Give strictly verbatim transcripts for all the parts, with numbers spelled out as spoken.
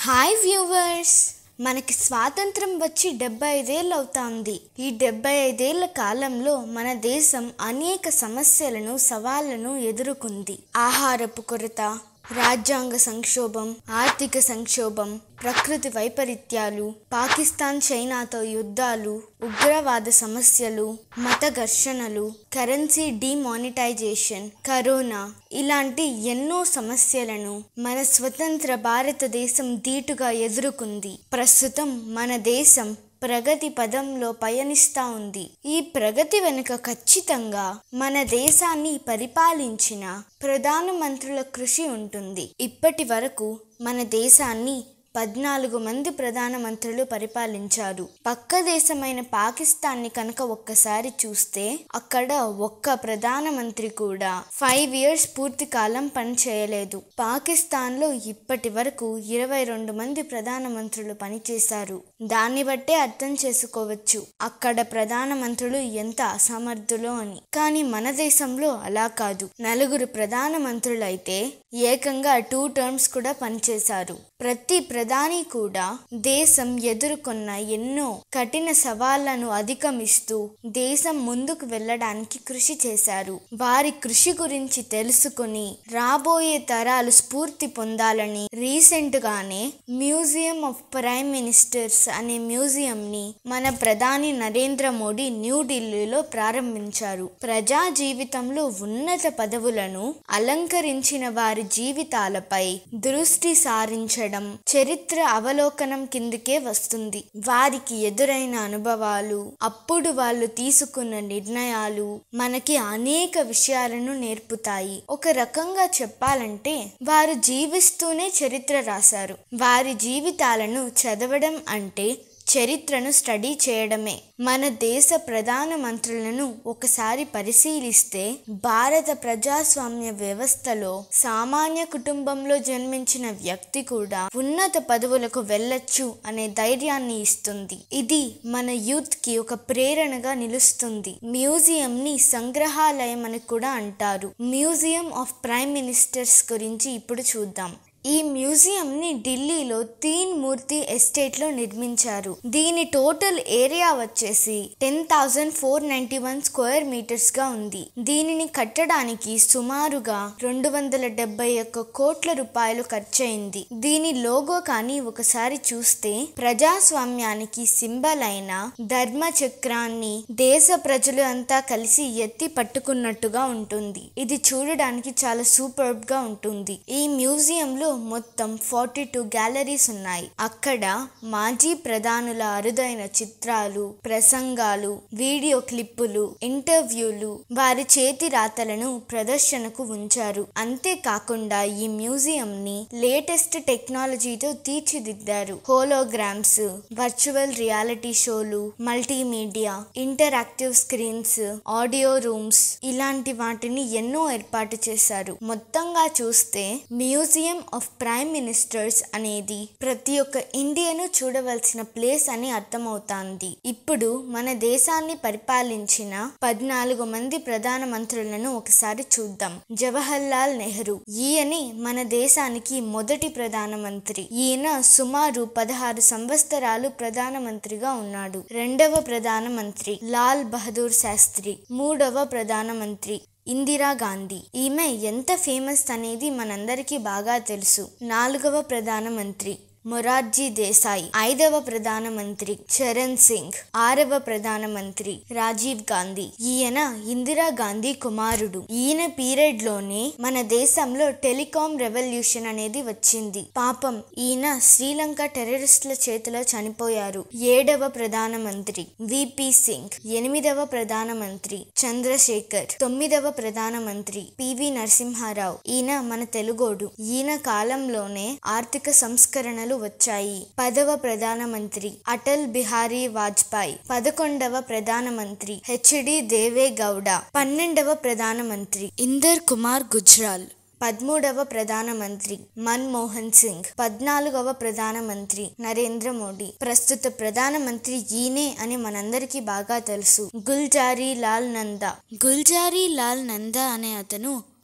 Hi viewers, మనకి స్వాతంత్రం వచ్చి డెబ్బై ఐదేళ్ళు అవుతుంది. ఈ డెబ్బై ఐదేళ్ల కాలంలో మన దేశం అనేక సమస్యలను సవాళ్లను ఎదుర్కొంది. ఆహారపు కొరత, రాజ్యాంగ సంక్షోభం, ఆర్థిక సంక్షోభం, ప్రకృతి వైపరీత్యాలు, పాకిస్తాన్ చైనాతో యుద్ధాలు, ఉగ్రవాద సమస్యలు, మత ఘర్షణలు, కరెన్సీ డిమానిటైజేషన్, కరోనా ఇలాంటి ఎన్నో సమస్యలను మన స్వతంత్ర భారతదేశం ధీటుగా ఎదుర్కొంది. ప్రస్తుతం మన దేశం ప్రగతి పదంలో పయనిస్తూ ఉంది. ఈ ప్రగతి వెనుక ఖచ్చితంగా మన దేశాన్ని పరిపాలించిన ప్రధానమంత్రుల కృషి ఉంటుంది. ఇప్పటి వరకు మన దేశాన్ని పద్నాలుగు మంది ప్రధానమంత్రులు పరిపాలించారు. పక్క దేశమైన పాకిస్తాన్ని కనుక ఒక్కసారి చూస్తే అక్కడ ఒక్క ప్రధానమంత్రి కూడా ఫైవ్ ఇయర్స్ పూర్తి కాలం పనిచేయలేదు. పాకిస్తాన్ లో ఇప్పటి వరకు ఇరవై రెండు మంది ప్రధానమంత్రులు పనిచేశారు. దాన్ని బట్టే అర్థం చేసుకోవచ్చు అక్కడ ప్రధానమంత్రులు ఎంత అసమర్థులో అని. కానీ మన దేశంలో అలా కాదు. నలుగురు ప్రధానమంత్రులు అయితే ఏకంగా టూ టర్మ్స్ కూడా పనిచేశారు. ప్రతి ప్రధాని కూడా దేశం ఎదుర్కొన్న ఎన్నో కఠిన సవాళ్లను అధిగమిస్తూ దేశం ముందుకు వెళ్ళడానికి కృషి చేశారు. వారి కృషి గురించి తెలుసుకుని రాబోయే తరాలు స్ఫూర్తి పొందాలని రీసెంట్ గానే మ్యూజియం ఆఫ్ ప్రైమ్ మినిస్టర్స్ అనే మ్యూజియం ని మన ప్రధాని నరేంద్ర మోడీ న్యూఢిల్లీలో ప్రారంభించారు. ప్రజా జీవితంలో ఉన్నత పదవులను అలంకరించిన వారి జీవితాలపై దృష్టి సారించడం చరిత్ర అవలోకనం కిందకే వస్తుంది. వారికి ఎదురైన అనుభవాలు, అప్పుడు వాళ్ళు తీసుకున్న నిర్ణయాలు మనకి అనేక విషయాలను నేర్పుతాయి. ఒక రకంగా చెప్పాలంటే వారు జీవిస్తూనే చరిత్ర రాశారు. వారి జీవితాలను చదవడం అంటే చరిత్రను స్టడీ చేయడమే. మన దేశ ప్రధాన మంత్రులను ఒకసారి పరిశీలిస్తే భారత ప్రజాస్వామ్య వ్యవస్థలో సామాన్య కుటుంబంలో జన్మించిన వ్యక్తి కూడా ఉన్నత పదవులకు వెళ్ళొచ్చు అనే ధైర్యాన్ని ఇస్తుంది. ఇది మన యూత్ కి ఒక ప్రేరణగా నిలుస్తుంది. మ్యూజియం ని సంగ్రహాలయం అని కూడా అంటారు. మ్యూజియం ఆఫ్ ప్రైమ్ మినిస్టర్స్ గురించి ఇప్పుడు చూద్దాం. ఈ మ్యూజియం ని ఢిల్లీలో తీన్ మూర్తి ఎస్టేట్ లో నిర్మించారు. దీని టోటల్ ఏరియా వచ్చేసి ten thousand four ninety one square metres గా ఉంది. దీనిని కట్టడానికి సుమారుగా రెండు వందల డెబ్బై ఒక్క కోట్ల రూపాయలు ఖర్చయింది. దీని లోగో కానీ ఒకసారి చూస్తే ప్రజాస్వామ్యానికి సింబల్ అయిన ధర్మ చక్రాన్ని దేశ ప్రజలు అంతా కలిసి ఎత్తి పట్టుకున్నట్టుగా ఉంటుంది. ఇది చూడడానికి చాలా సూపర్బ్ గా ఉంటుంది. ఈ మ్యూజియం లో మొత్తం ఫార్టీ టూ గ్యాలరీస్ ఉన్నాయి. అక్కడ మాజీ ప్రధానుల అరుదైన చిత్రాలు, ప్రసంగాలు, వీడియో క్లిప్పులు, ఇంటర్వ్యూలు, వారి చేతి రాతలను ప్రదర్శనకు ఉంచారు. అంతేకాకుండా ఈ మ్యూజియం ని లేటెస్ట్ టెక్నాలజీతో తీర్చిదిద్దారు. హోలోగ్రామ్స్, వర్చువల్ రియాలిటీ షోలు, multimedia, interactive screens, audio rooms ఇలాంటి వాటిని ఎన్నో ఏర్పాటు చేశారు. మొత్తంగా చూస్తే మ్యూజియం ఆఫ్ ప్రైమ్ మినిస్టర్స్ అనేది ప్రతి ఒక్క ఇండియను చూడవలసిన ప్లేస్ అని అర్థమవుతాంది. ఇప్పుడు మన దేశాన్ని పరిపాలించిన పద్నాలుగు మంది ప్రధాన మంత్రులను ఒకసారి చూద్దాం. జవహర్లాల్ నెహ్రూ, ఈయనే మన దేశానికి మొదటి ప్రధానమంత్రి. ఈయన సుమారు పదహారు సంవత్సరాలు ప్రధానమంత్రిగా ఉన్నాడు. రెండవ ప్రధానమంత్రి లాల్ బహదూర్ శాస్త్రి, మూడవ ప్రధానమంత్రి ఇందిరా గాంధీ. ఈమె ఎంత ఫేమస్ అనేది మనందరికీ బాగా తెలుసు. నాలుగవ ప్రధానమంత్రి మొరార్జీ దేశాయ్, ఐదవ ప్రధానమంత్రి చరణ్ సింగ్, ఆరవ ప్రధానమంత్రి రాజీవ్ గాంధీ. ఈయన ఇందిరా గాంధీ కుమారుడు. ఈయన పీరియడ్ లోనే మన దేశంలో టెలికాం రెవల్యూషన్ అనేది వచ్చింది. పాపం ఈయన శ్రీలంక టెర్రరిస్టుల చేతిలో చనిపోయారు. ఏడవ ప్రధానమంత్రి విపి సింగ్, ఎనిమిదవ ప్రధానమంత్రి చంద్రశేఖర్, తొమ్మిదవ ప్రధానమంత్రి పివి నరసింహారావు. ఈయన మన తెలుగోడు. ఈయన కాలంలోనే ఆర్థిక సంస్కరణలు వచ్చాయి. పదవ ప్రధానమంత్రి అటల్ బిహారీ వాజ్పేయి, పదకొండవ ప్రధానమంత్రి హెచ్డి దేవే గౌడ, పన్నెండవ ప్రధానమంత్రి ఇందర్ కుమార్ గుజ్రాల్, పదమూడవ ప్రధానమంత్రి మన్మోహన్ సింగ్, పద్నాలుగవ ప్రధానమంత్రి నరేంద్ర మోడీ. ప్రస్తుత ప్రధానమంత్రి ఈయనే అని మనందరికీ బాగా తెలుసు. గుల్జారీ లాల్ నందా. గుల్జారీ లాల్ నందా అనే అతను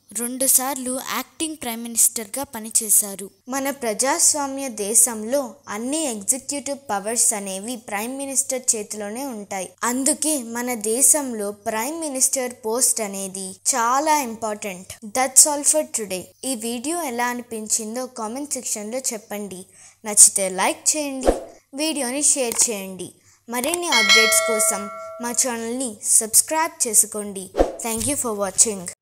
రెండుసార్లు యాక్టింగ్ ప్రైమ్ మినిస్టర్గా పనిచేశారు. మన ప్రజాస్వామ్య దేశంలో అన్ని ఎగ్జిక్యూటివ్ పవర్స్ అనేవి ప్రైమ్ మినిస్టర్ చేతిలోనే ఉంటాయి. అందుకే మన దేశంలో ప్రైమ్ మినిస్టర్ పోస్ట్ అనేది చాలా important. That's all for today. ఈ వీడియో ఎలా అనిపించిందో కామెంట్ సెక్షన్లో చెప్పండి. నచ్చితే లైక్ చేయండి, వీడియోని షేర్ చేయండి. మరిన్ని అప్డేట్స్ కోసం మా ఛానల్ని సబ్స్క్రైబ్ చేసుకోండి. Thank you for watching.